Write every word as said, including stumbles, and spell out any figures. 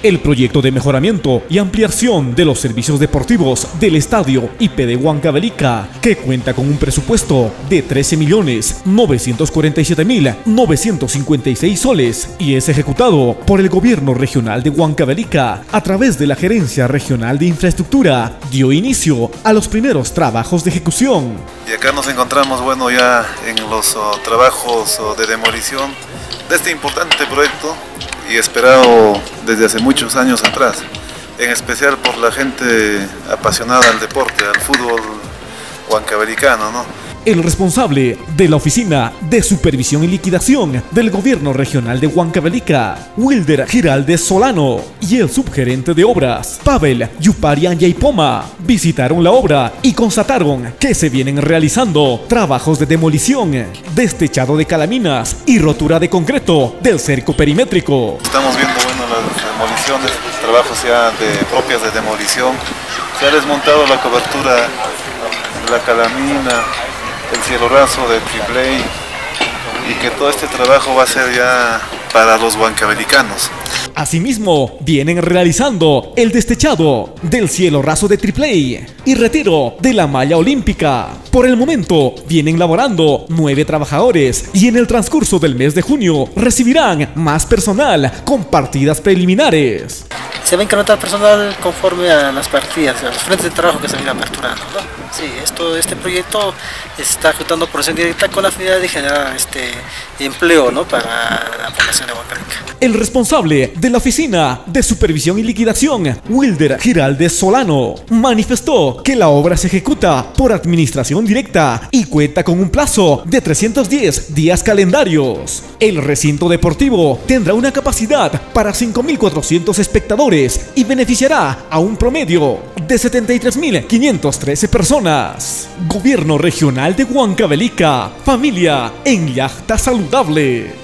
El proyecto de mejoramiento y ampliación de los servicios deportivos del Estadio I P de Huancavelica, que cuenta con un presupuesto de trece millones novecientos cuarenta y siete mil novecientos cincuenta y seis soles y es ejecutado por el Gobierno Regional de Huancavelica a través de la Gerencia Regional de Infraestructura, dio inicio a los primeros trabajos de ejecución. Y acá nos encontramos, bueno, ya en los oh, trabajos oh, de demolición de este importante proyecto y esperado desde hace muchos años atrás, en especial por la gente apasionada al deporte, al fútbol huancavelicano, ¿no? El responsable de la Oficina de Supervisión y Liquidación del Gobierno Regional de Huancavelica, Wilder Giraldez Solano, y el subgerente de obras, Pavel Yuparian Yaipoma, visitaron la obra y constataron que se vienen realizando trabajos de demolición, destechado de calaminas y rotura de concreto del cerco perimétrico. Estamos viendo, bueno, las demoliciones, trabajos ya de, propias de demolición. Se ha desmontado la cobertura, la calamina, el cielo raso de Triple A, y que todo este trabajo va a ser ya para los huancavelicanos. Asimismo, vienen realizando el destechado del cielo raso de Triple A y retiro de la malla olímpica. Por el momento, vienen laborando nueve trabajadores y en el transcurso del mes de junio recibirán más personal con partidas preliminares. Se va a incrementar personal conforme a las partidas, a los frentes de trabajo que se van aperturando, ¿no? Sí, esto, este proyecto está ejecutando porción directa con la finalidad de generar este empleo, ¿no?, para la población de Huancavelica. El responsable de la Oficina de Supervisión y Liquidación, Wilder Giraldez Solano, manifestó que la obra se ejecuta por administración directa y cuenta con un plazo de trescientos diez días calendarios. El recinto deportivo tendrá una capacidad para cinco mil cuatrocientos espectadores y beneficiará a un promedio de setenta y tres mil quinientas trece personas. Gobierno Regional de Huancavelica, familia en yacta saludable.